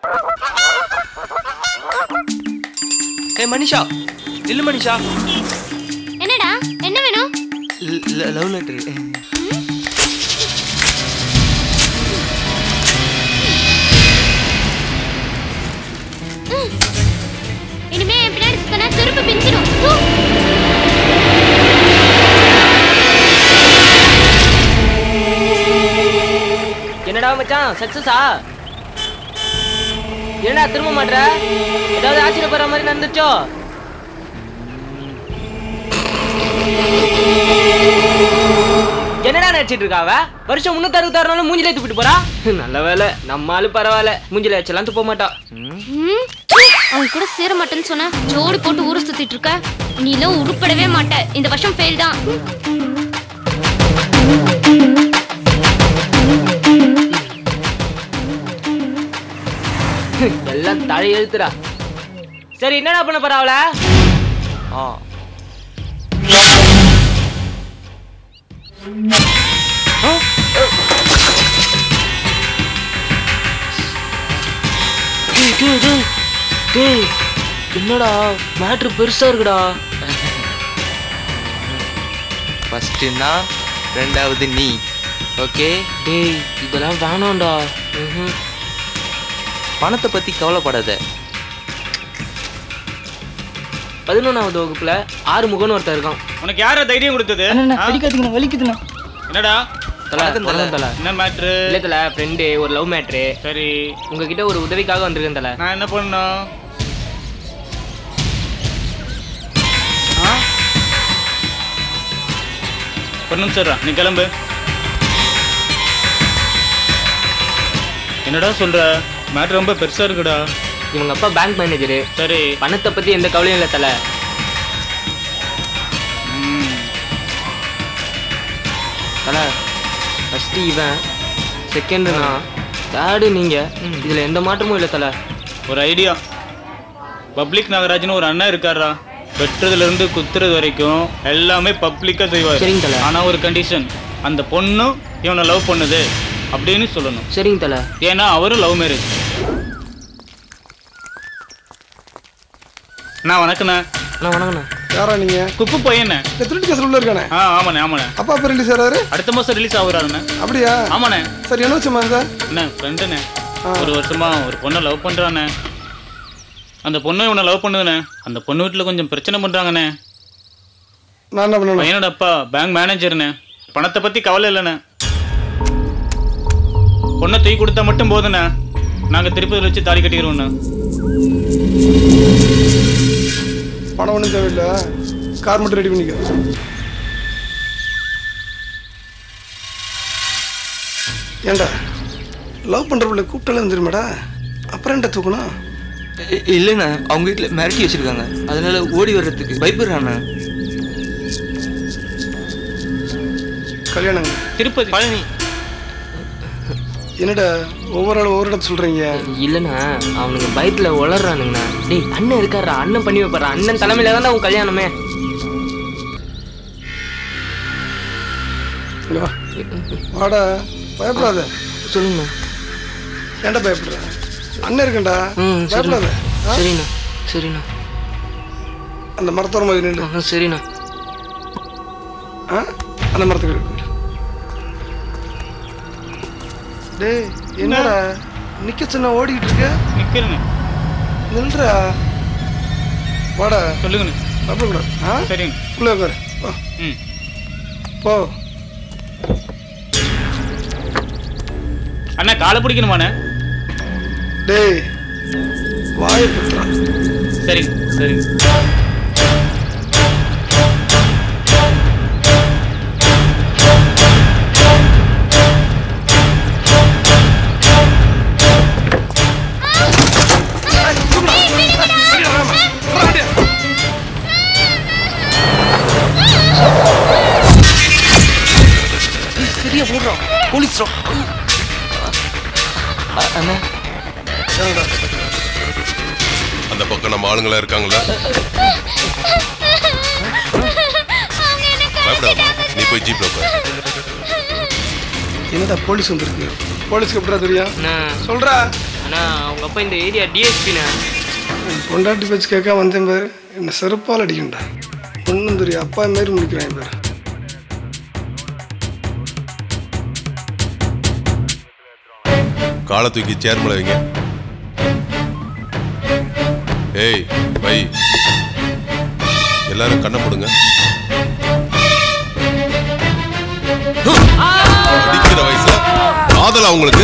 ஏய் மனிஷா, இல்ல மனிஷா. என்னடா, என்ன வேணும்? Love letter. இனிமே என் பின்னாடி சுத்தனா செருப்பு பிஞ்சிடும். என்னடா மச்சான், சக்சஸா? என்னடா திரும்ப மாட்ற? ஏதாவது ஆச்சரியப்படுற மாதிரி நடந்துச்சோ? என்னடா நினைச்சிட்டு இருக்காவ? வருஷம் 366 நாளும் மூஞ்சில துப்பிட்டு போறா. நல்ல வேலை, நம்ம ஆளு பரவாயில்ல, மூஞ்சில வச்செல்லாம் துப்ப மாட்டா. அவன் கூட சேர மாட்டேன்னு சொன்ன, ஜோடி போட்டு ஊரை சுத்திட்டு இருக்க. நீ எல்லாம் உருப்படவே மாட்ட. இந்த வருஷம் ஃபெயில் தான். எல்லாம் தலை எழுத்துடா. சரி, என்னடா பண்ண போறாவல? என்னடா மேட்ரு பெருசா இருக்குடா. ஃபர்ஸ்ட் நான், ரெண்டாவது நீ. ஓகே? டேய், இதெல்லாம் வேணாம்டா. பணத்தை பத்தி கவலைப்படாத. 11வது வகுப்புல 6 முகன்னு ஒருத்தர் இருக்கான். உனக்கு யார தைரியம் கொடுத்தது? அடிக்காதீங்க, வலிக்குதுண்ணா. என்னடா என்ன மேட்ரு? இல்ல தல, ஃப்ரெண்டு, ஒரு லவ் மேட்ரு. சரி, உங்ககிட்ட ஒரு உதவிக்காக வந்திருக்கேன் தல. நான் என்ன பண்ணணும்? ஒரு நிமிஷம், நீ கிளம்பு. என்னடா சொல்ற? மேட்ரு ரொம்ப பெருசா இருக்குடா. இவங்க அப்பா பேங்க் மேனேஜரு. சரி, பணத்தை பத்தி எந்த கவலையும் இல்லை தல. தல, ஃபர்ஸ்ட் இவன், செகண்ட் நான், தேர்டு நீங்க. இதுல எந்த மாற்றமும் இல்லை தல. ஒரு ஐடியா. பப்ளிக் நாகராஜ்னு ஒரு அண்ணன் இருக்காரா, வெட்டுறதுல இருந்து குத்துறது வரைக்கும் எல்லாமே பப்ளிக்கா செய்வார். சரிங்க தல. ஆனா ஒரு கண்டிஷன், அந்த பொண்ணு இவனை லவ் பண்ணுது அப்படின்னு சொல்லணும். சரிங்க தல. ஏன்னா அவரும் லவ் மேரேஜ். நான் வணக்கண்ணா. நான் வணக்கண்ணா. யாரா நீங்க? குப்பு பையண்ணே. திருட்டு கேஸ் உள்ள இருக்கானே? ஆமாண்ணே ஆமாண்ணே. அப்பா அப்ப ரிலீஸ் ஆறாரு? அடுத்த மாசம் ரிலீஸ் ஆகுறாருண்ணே. அப்படியா? ஆமாண்ணே. சரி, என்ன வச்சுமா இருந்தா? அண்ணே ஃப்ரெண்டுண்ணே, ஒரு வருஷமா ஒரு பொண்ணை லவ் பண்றானே. அந்த பொண்ணு இவனை லவ் பண்ணுதுண்ணே. அந்த பொண்ணு வீட்டில் கொஞ்சம் பிரச்சனை பண்றாங்கண்ணே. நான் என்ன பண்ணணும்? பையனோட அப்பா பேங்க் மேனேஜர்ண்ணே. பணத்தை பத்தி கவலை இல்லைண்ணே. பொண்ணை தூக்கி கொடுத்தா மட்டும் போதுண்ணே, நாங்கள் திருப்பதியில் வச்சு தாலி கட்டிக்கிறோண்ணே. பணம் ஒன்றும் தேவையில்லை, கார் மட்டும் ரெடி பண்ணிக்க. ஏண்டா லவ் பண்ற பிள்ளை கூப்பிட்டாலே வந்துருமாடா, அப்புறம் என்ன தூக்கணும்? இல்லைண்ணா, அவங்க வீட்டில் மிரட்டி வச்சிருக்காங்க, அதனால ஓடி வர்றதுக்கு பயப்படுறாண்ணா. கல்யாணங்க திருப்பதி பழனி. என்னடா ஒவ்வொரு ஆள் ஒவ்வொரு இடத்துல சொல்றீங்க? இல்லைண்ணா, அவனுங்க பயத்துல உளறானுங்கண்ணா. டேய், அண்ணன் இருக்காரா, அண்ணன் பண்ணி வைப்பாரா. அண்ணன் தலைமையில தான் உன் கல்யாணமே. வாடா, பயப்படாத. சொல்லுங்க. ஏன்டா பயப்படுற? அண்ணன் இருக்கண்டா, பயப்படாத. சரிண்ணா சரிண்ணா. அந்த மரத்தோரமா நின்று. சரிண்ணா. அந்த மரத்துக்கு. டேய், என்னடா நிக்க சொன்னா ஓடிக்கிட்டு இருக்க? நிக்கிறேண்ணே. நில்றா. வாடா. சொல்லுங்கண்ணே. பயப்படக்கூடாது. சரிங்க. உள்ள உட்காரு. போ. அண்ணா காலை பிடிக்கணுமாண்ணே? டேய், வாயை பத்துறா. சரிங்க சரிங்க. சரியா போடுறோம், போலீஸ். அண்ணா, அந்த பக்கம் நம்ம ஆளுங்களா இருக்காங்களா? பயப்படாம நீ போய் ஜீப்ல உட்காரு. என்னடா போலீஸ் வந்திருக்கு? போலீஸ்க்கு எப்படா தெரியும்? சொல்றா. அண்ணா அவங்க அப்பா இந்த ஏரியா டிஎஸ்பிண்ணே. பொண்டாட்டி பேச்சு கேட்க வந்தேன் பேர் என்ன செருப்பால் அடிக்கண்டா. ஒன்றும் தெரியும் அப்பா மாரி முடிக்கிறான் பேர். காலை தூக்கி சேர் மேல வைங்க. ஏய் வை, எல்லாரும் கண்ணை போடுங்க. அடிக்கிற வயசுல காதலா உங்களுக்கு?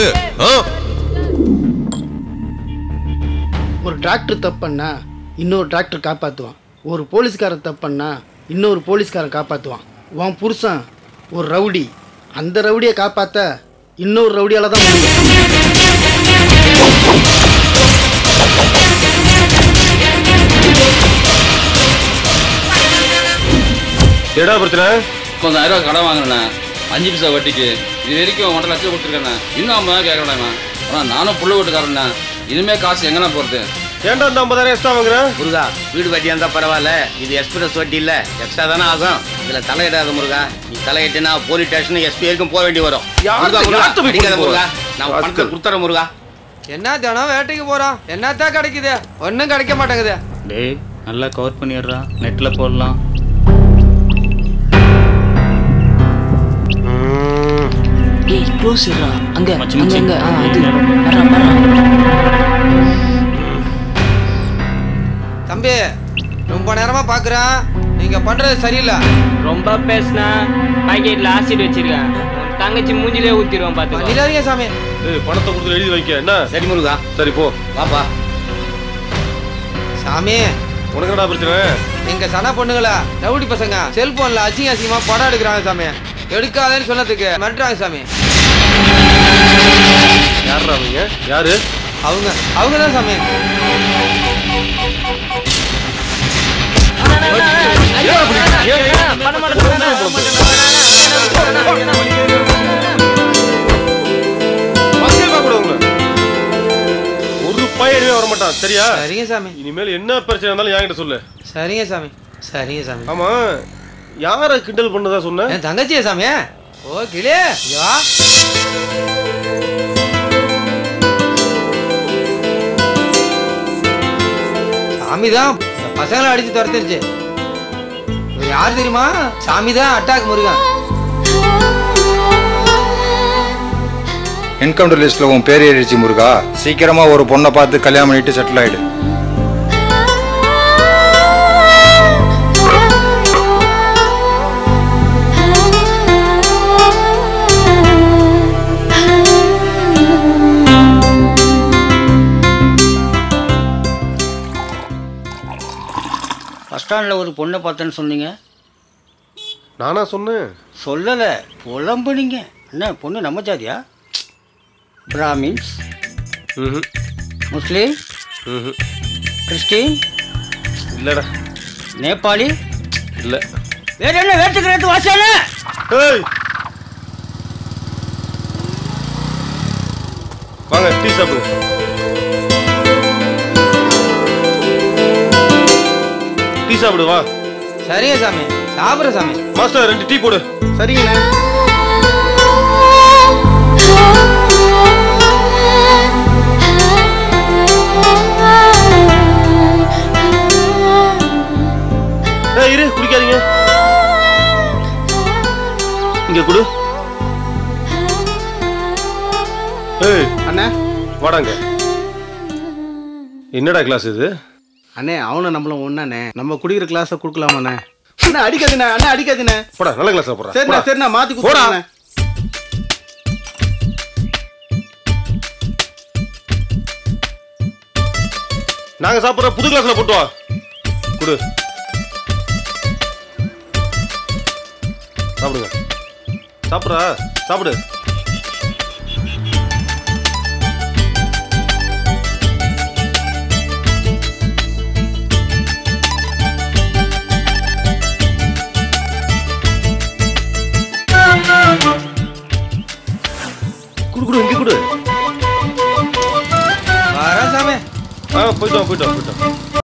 ஒரு டிராக்டர் தப்புன்னா இன்னொரு டிராக்டர் காப்பாற்றுவான். ஒரு போலீஸ்காரன் தப்புன்னா இன்னொரு போலீஸ்காரன் காப்பாற்றுவான். உன் புருஷன் ஒரு ரவுடி, அந்த ரவுடியை காப்பாற்ற இன்னொரு ரவுடியால தான் முடியும். ஏடா பிரச்சனை? கொஞ்சம் 1000 ரூபா கடன் வாங்கினேண்ணே, 5 பைசா வட்டிக்கு. இது வரைக்கும் 1.5 லட்சம் கொடுத்துருக்கேண்ணே. இன்னும் 50 கேட்கறேண்ணா. ஆனால் நானும் புள்ள வீட்டுக்காரண்ணே. இனிமேல் காசு எங்கண்ணா போகிறது? ஏன்டா இந்த 50,000 எக்ஸ்ட்ரா வாங்குறேன்? முருகா, வீடு வட்டியாக இருந்தால் பரவாயில்ல, இது எக்ஸ்பிரஸ் வட்டி இல்லை, எக்ஸ்ட்ரா தானே ஆகும். இதில் தலையிடாத முருகா. நீ தலையிட்டேன்னா போலீஸ் ஸ்டேஷன் எஸ்பி வரைக்கும் போக வேண்டி வரும். முருகா, நான் பணத்தை கொடுத்துறேன் முருகா. என்ன தினம் வேட்டைக்கு போறான், என்னத்தான் கிடைக்குது? ஒன்றும் கிடைக்க மாட்டேங்குது. டேய் நல்லா கவர் பண்ணிடுறா, நெட்டில் போடலாம். ஏய் க்ளோஸ் இருடா. அங்க மச்சி, அங்க மச்சி. அங்க அது வரா. தம்பி ரொம்ப நேரமா பாக்குறேன், நீங்க பண்றது சரியில்லை. ரொம்ப பேசுனா பாக்கெட்ல ஆசிட் வச்சிருக்கேன். உன் தங்கச்சி மூஞ்சிலே ஊத்திடுவான் பாத்துக்கோ. பண்ணிடாதீங்க சாமி. ஏய் பணத்தை கொடுத்து எழுதி வைக்க. என்ன? சரி முருகா, சரி போ. வாப்பா. சாமி, உனக்கு என்னடா பிரச்சனை? எங்க சன பொண்ணுங்களா ரவுடி பசங்க செல்போன்ல அசிங்கமா படம் எடுக்கிறாங்க சாமி. எடுக்காதேன்னு சொன்னதுக்கு மிரட்டுறாங்க சாமி. யாருடா அவங்க? யாரு? அவங்க தான் சாமி. ஒரு பையனே வர மாட்டான், சரியா? சரிங்க சாமி. இனிமேல் என்ன பிரச்சனை இருந்தாலும் என்கிட்ட சொல்லு. சரிங்க சாமி. சரிங்க சாமி. ஆமா, யார கிண்டல் பண்ணதா சொன்ன? என் தங்கச்சியா சாமி? ஓ கிளே யா. சாமி தான் பசங்களை அடிச்சு துரத்திருச்சு. யார் தெரியுமா? சாமி தான் அட்டாக் முருகன். என்கவுண்டர் லிஸ்ட்ல உன் பேர் ஏறிடுச்சு முருகா. சீக்கிரமா ஒரு பொண்ணை பார்த்து கல்யாணம் பண்ணிட்டு செட்டில் ஆயிடு. பஸ் ஸ்டாண்டில் ஒரு பொண்ணை பார்த்தேன்னு சொன்னீங்க. நானா சொன்னேன்? சொல்லலை, புலம்புனீங்க. என்ன பொண்ணு நம்ம ஜாதியா? பிராமின்ஸ், முஸ்லீம், கிறிஸ்டின் இல்லடா. நேபாளி இல்ல. வேற என்ன வேட்டுக்கிறது வாசான? ஏய் வாங்க டீ சாப்பிடுங்க. டீ சாப்பிடு வா. சரிங்க சாமி, சாப்பிட்ற சாமி. மாஸ்டர் 2 டீ போடு. சரிங்கண்ணே. இரு, குடிக்காதீங்க. இங்க குடு. ஏய் அண்ணே வாடாங்க. என்னடா கிளாஸ் இது? அண்ணே அவனை நம்மளும் ஒண்ணாண்ணே. நம்ம குடிக்கிற கிளாஸை கொடுக்கலாமாண்ணே? அண்ணா அடிக்காதுண்ணே, அண்ணா அடிக்காதுண்ணே. போடா, நல்ல கிளாஸ்ல போடா. சரிண்ணா சரிண்ணா, மாத்தி போடா. கொடுத்துண்ணே. நாங்க சாப்பிடுற புது கிளாஸ்ல போட்டு வா. குடு. சாப்பிடுங்க. சாப்பிடுறா, சாப்பிடு. குடு குடு, இங்க குடு. வரேன் சாமி. போயிட்டோம் போயிட்டோம் போயிட்டோம்.